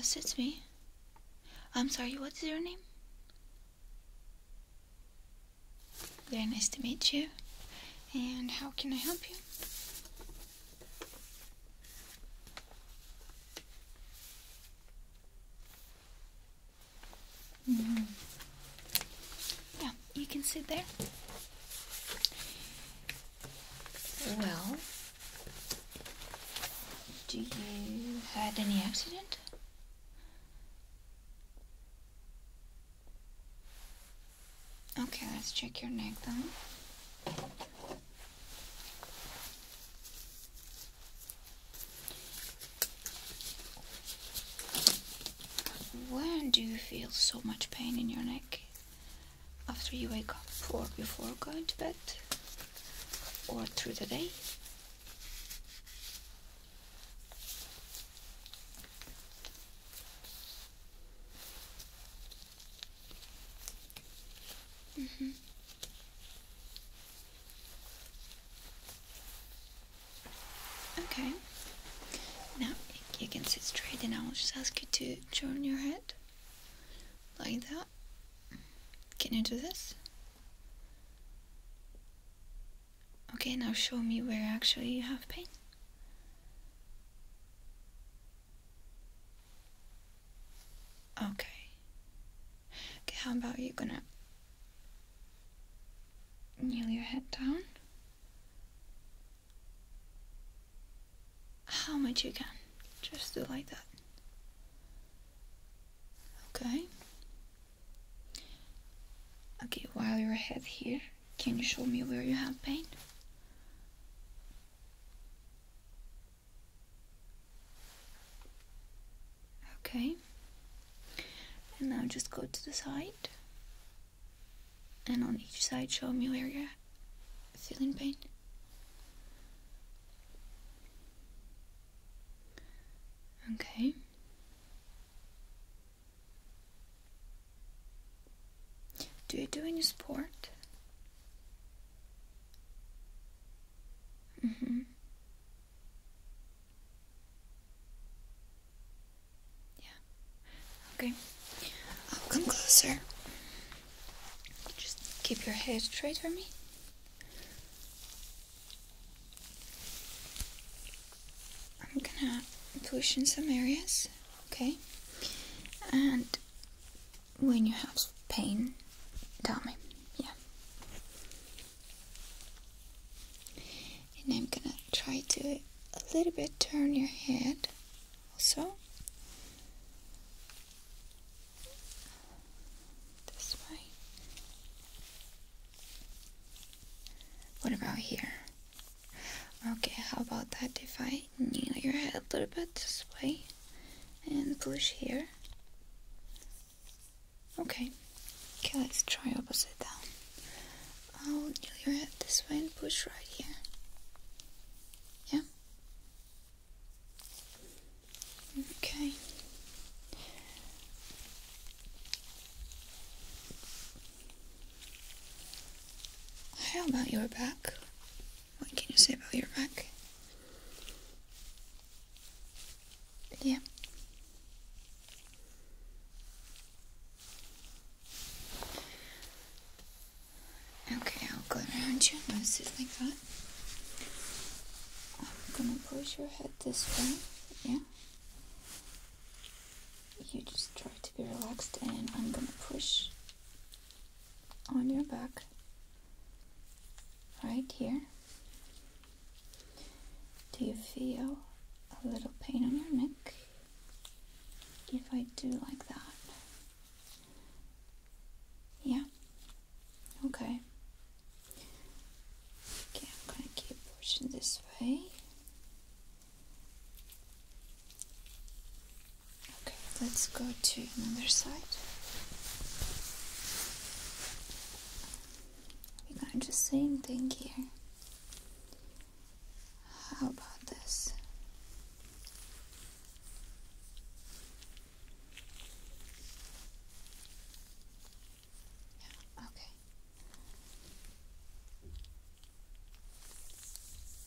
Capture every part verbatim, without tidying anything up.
Yes, it's me. I'm sorry, what's your name? Very nice to meet you. And how can I help you? Mm-hmm. Yeah, you can sit there. Well, do you had any accident? Okay, let's check your neck then. When do you feel so much pain in your neck? After you wake up or before going to bed? Or through the day? Mm-hmm. Okay. Now you can sit straight and I'll just ask you to turn your head like that. Can you do this? Okay, now show me where actually you have pain. Okay. Okay, how about you gonna kneel your head down? How much you can. Just do like that. Okay. Okay, while your head here, can you show me where you have pain? Okay. And now just go to the side. And on each side, show me where you're feeling pain. Okay. Do you do any sport? Mm-hmm. Yeah. Okay. I'll come closer. Just keep your head straight for me. I'm gonna push in some areas, okay? And when you have pain, tell me, yeah. And I'm gonna try to a little bit turn your head also. This way. What about here? Okay, how about that if I kneel your head a little bit this way and push here? Okay. Okay, let's try opposite down. I'll kneel your head this way and push right here. Yeah? Okay. How about your back? What can you say about your back? Yeah. Okay, I'll go around you. Let's sit like that. I'm gonna push your head this way. Yeah. You just try to be relaxed, and I'm gonna push on your back right here. Do you feel a little pain on your neck if I do like that? Yeah? Okay. Okay, I'm gonna keep pushing this way. Okay, let's go to another side. We're gonna do the same thing here. How about this? Yeah, okay.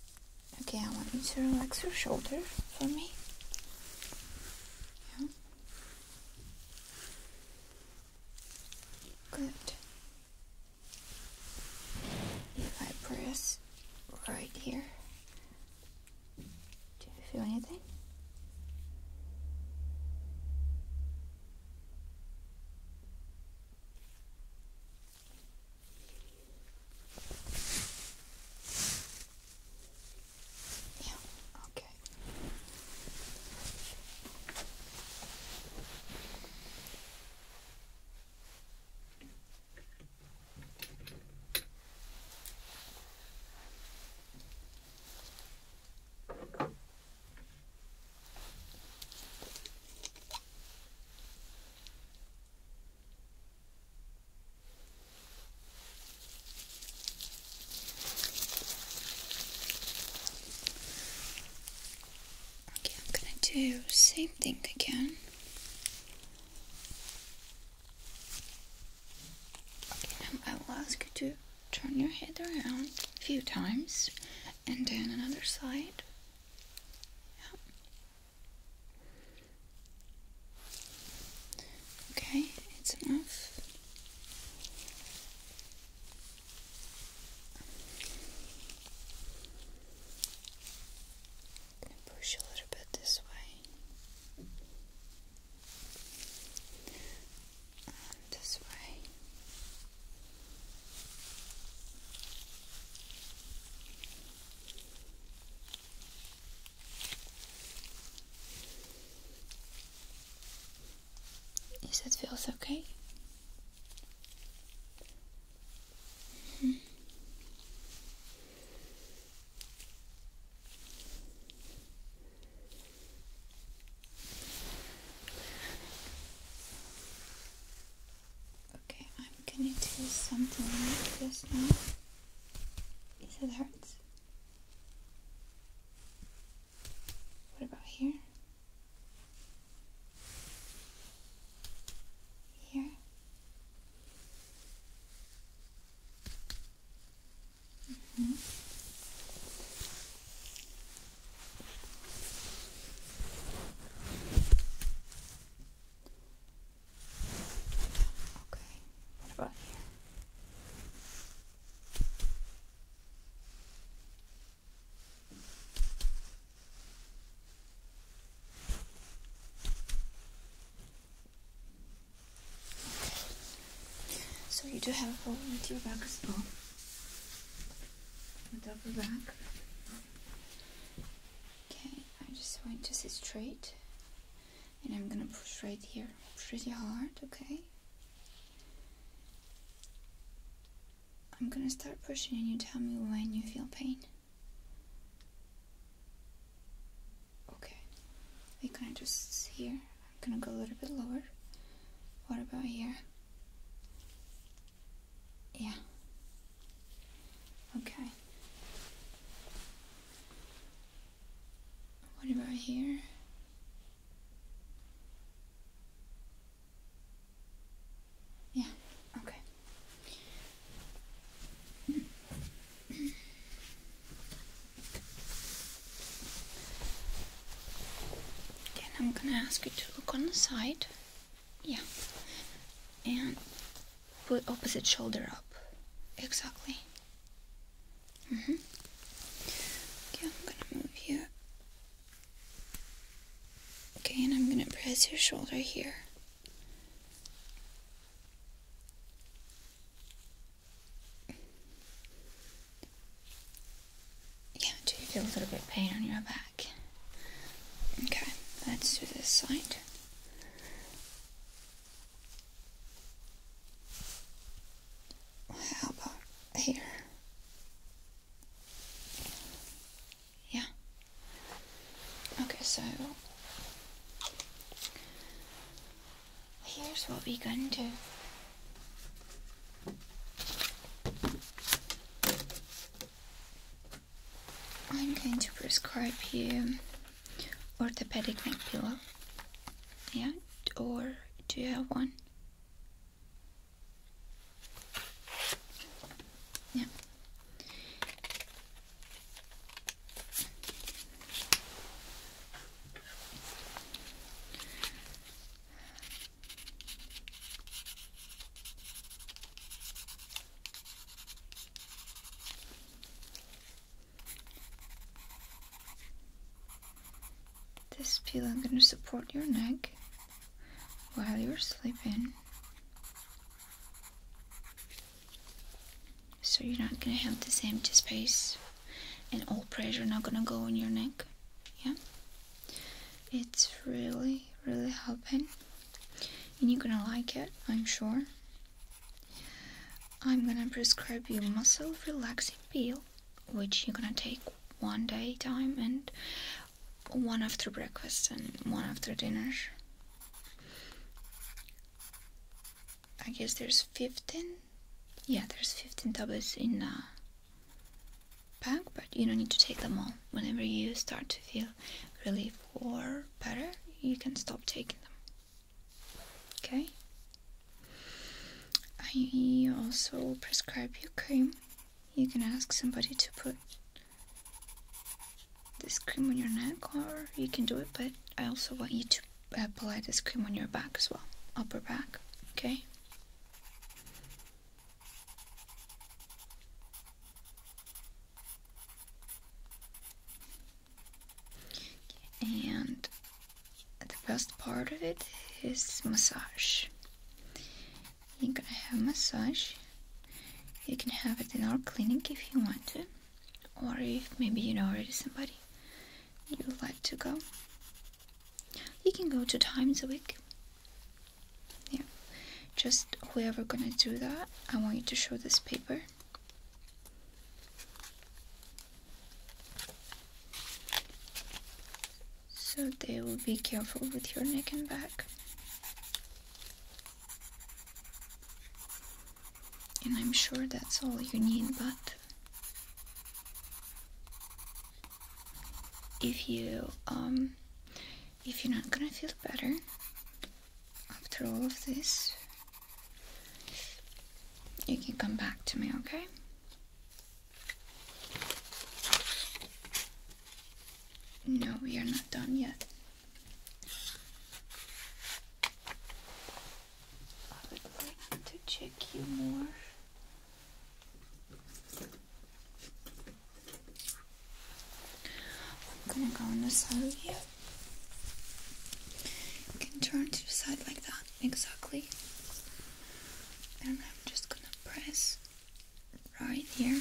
Okay, I want you to relax your shoulder for me. Yeah. do same thing again. Okay, now I will ask you to turn your head around a few times, and then another side. Yeah. Okay, it's enough. Push a little bit this way. And this way. Yes, it feels okay. Mm-hmm. Okay, I'm gonna do something like this now. Yes, it hurts. What about here? Here? Mm-hmm. Okay, what about here? So you do have a problem with your back as well. With upper back. Okay, I just want to sit straight. And I'm gonna push right here pretty hard, okay? I'm gonna start pushing and you tell me when you feel pain. Okay, we gonna just here. I'm gonna go a little bit lower. What about here? Yeah. Okay. What about here? Yeah. Okay. Again, I'm gonna ask you to look on the side. Yeah. And put opposite shoulder up. Exactly. Mm-hmm. Okay, I'm gonna move you. Okay, and I'm gonna press your shoulder here. Yeah, do you feel a little bit of pain on your back? Okay, let's do this side. How about here? Yeah. Okay, so here's what we're gonna do. I'm going to prescribe you orthopedic neck pillow. Yeah, or do you have one? Yeah. This pillow is going to support your neck while you're sleeping, so you're not going to have this empty space and all pressure not going to go on your neck. Yeah, it's really really helping and you're going to like it, I'm sure. I'm going to prescribe you muscle relaxing pill, which you're going to take one day time and one after breakfast and one after dinner. I guess there's fifteen. Yeah, there's fifteen tablets in the pack, but you don't need to take them all. Whenever you start to feel relief or better, you can stop taking them. Okay? I also prescribe you cream. You can ask somebody to put this cream on your neck, or you can do it, but I also want you to apply this cream on your back as well, upper back. Okay? And the best part of it is massage. You're gonna have massage. You can have it in our clinic if you want to, or if maybe you know already somebody you would like to go. You can go two times a week. Yeah, just whoever gonna do that, I want you to show this paper. So they will be careful with your neck and back. And I'm sure that's all you need, but if you um if you're not gonna feel better after all of this, you can come back to me, okay? No, we are not done yet. I would like to check you more. I'm gonna go on the side of you. You can turn to the side like that, exactly. And I'm just gonna press right here.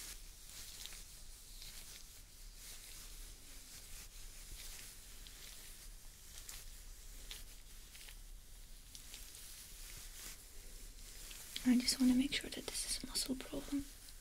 I just want to make sure that this is a muscle problem.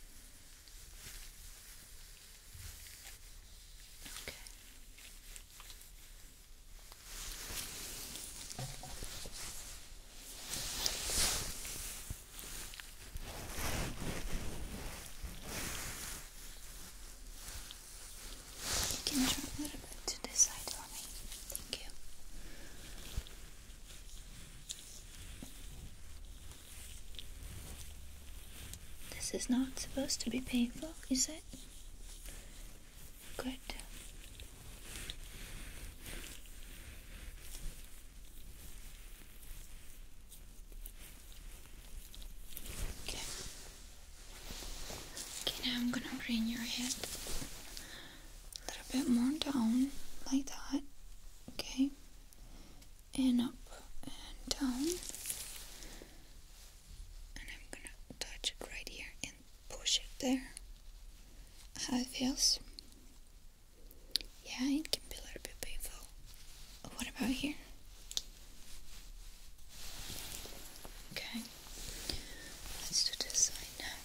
Okay. You can turn a little bit to this side for me. Thank you. This is not supposed to be painful, is it? Good. Okay. Okay, now I'm gonna bring your head a little bit more down, like that. Okay. And up and down. And I'm gonna touch it right here and push it there. How it feels? Yeah, it can be a little bit painful. What about here? Okay. Let's do this side now.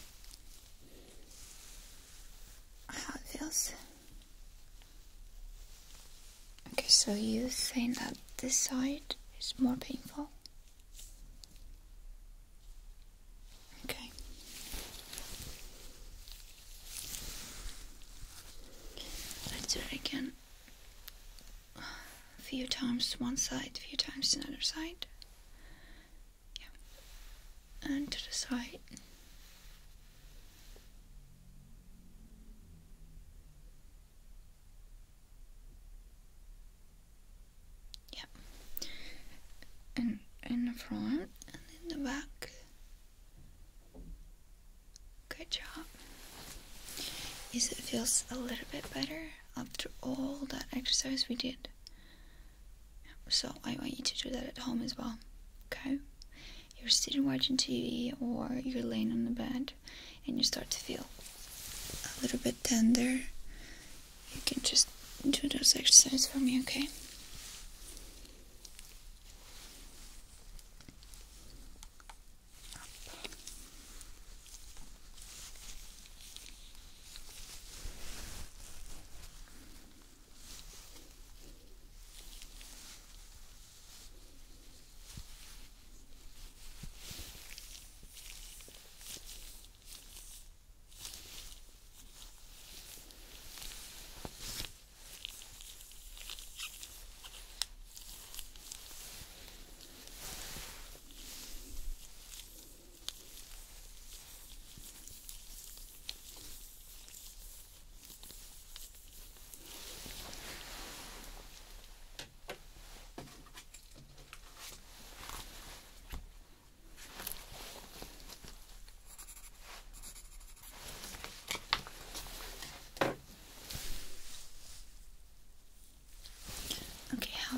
How it feels? Okay, so you're saying that this side is more painful? Okay. Let's do it again. A few times to one side, a few times to another side. Yeah. And to the side. Yeah. And in the front and in the back. Good job. Yes, it feels a little bit better after all that exercise we did. So I want you to do that at home as well. Okay? You're sitting watching T V or you're laying on the bed and you start to feel a little bit tender. You can just do those exercises for me, okay?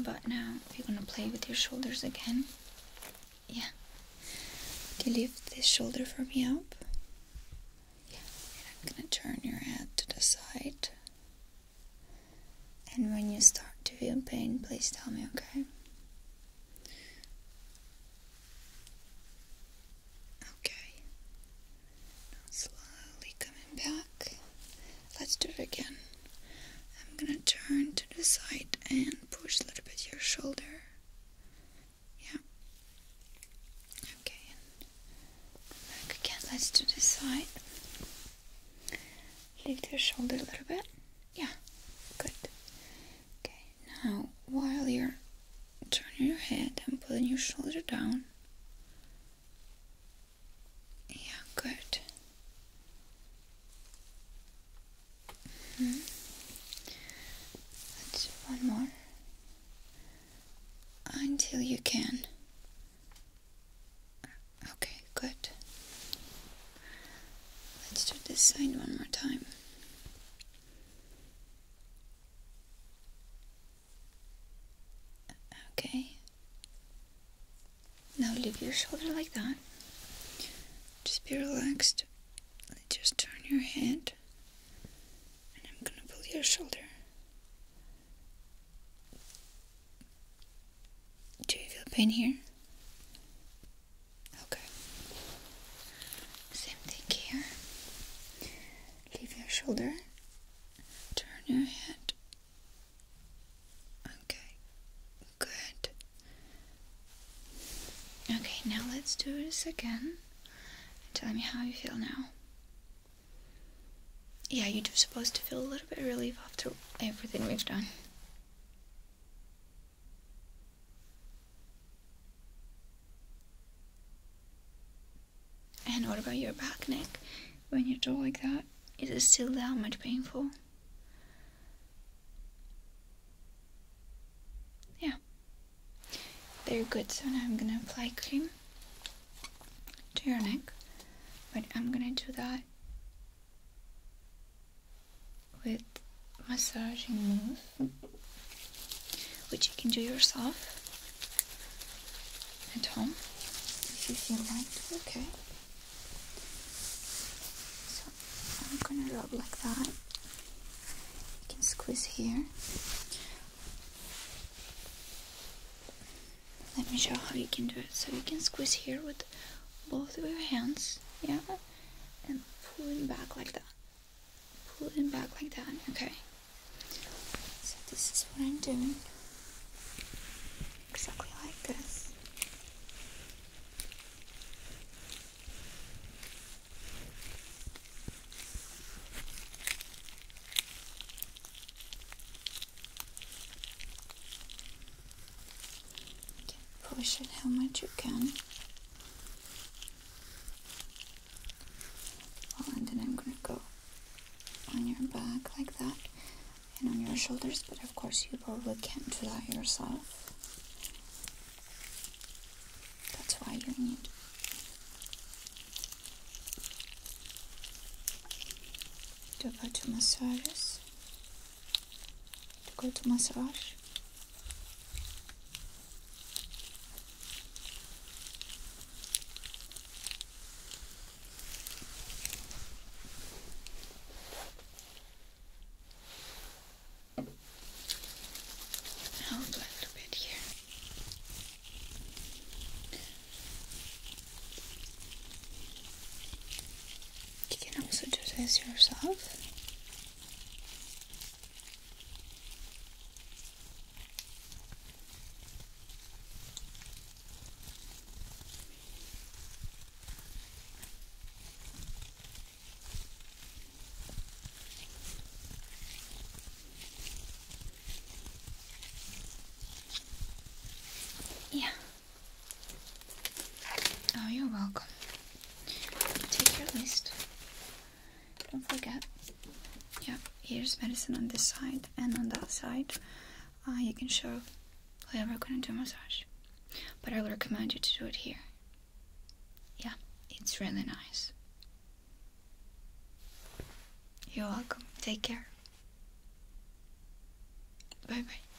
about now? You're gonna play with your shoulders again? Yeah. Can you lift this shoulder for me up? Yeah. And I'm gonna turn your head to the side. And when you start to feel pain, please tell me, okay? Okay. Now slowly coming back. Let's do it again. I'm gonna turn to the side and push a little bit your shoulder. Yeah. Okay. And back again. Let's do this side. Lift your shoulder a little bit. Yeah. Good. Okay. Now, while you're turning your head and pulling your shoulder down. Yeah. Good. Mm-hmm. Let's do one more until you can. Okay, good. Let's do this side one more time. Okay. Now leave your shoulder like that. Just be relaxed. Just turn your head. And I'm gonna pull your shoulder. Do you feel pain here? Okay. Same thing here. Leave your shoulder. Turn your head. Okay. Good. Okay, now let's do this again. Tell me how you feel now. Yeah, you're supposed to feel a little bit of relief after everything we've done. And what about your back, neck? When you do like that, is it still that much painful? Yeah. Very good. So now I'm gonna apply cream to your neck, but I'm gonna do that with massaging move, which you can do yourself at home if you feel like it. Okay. So I'm gonna rub like that. You can squeeze here. Let me show how you can do it. So you can squeeze here with both of your hands, yeah, and pull it back like that. Pull it back like that, okay? So this is what I'm doing. Exactly like this. You can push it how much you can. Oh, and then I'm gonna go on your back like that and on your shoulders, but of course you probably can't do that yourself. That's why you need to go to massages, to go to massage. I'll do a little bit here. You can also do this yourself. Yeah. Oh, you're welcome. Take your list. Don't forget. Yeah, here's medicine on this side and on that side. Uh, you can show whoever gonna do massage. But I would recommend you to do it here. Yeah, it's really nice. You're welcome. Take care. Bye bye.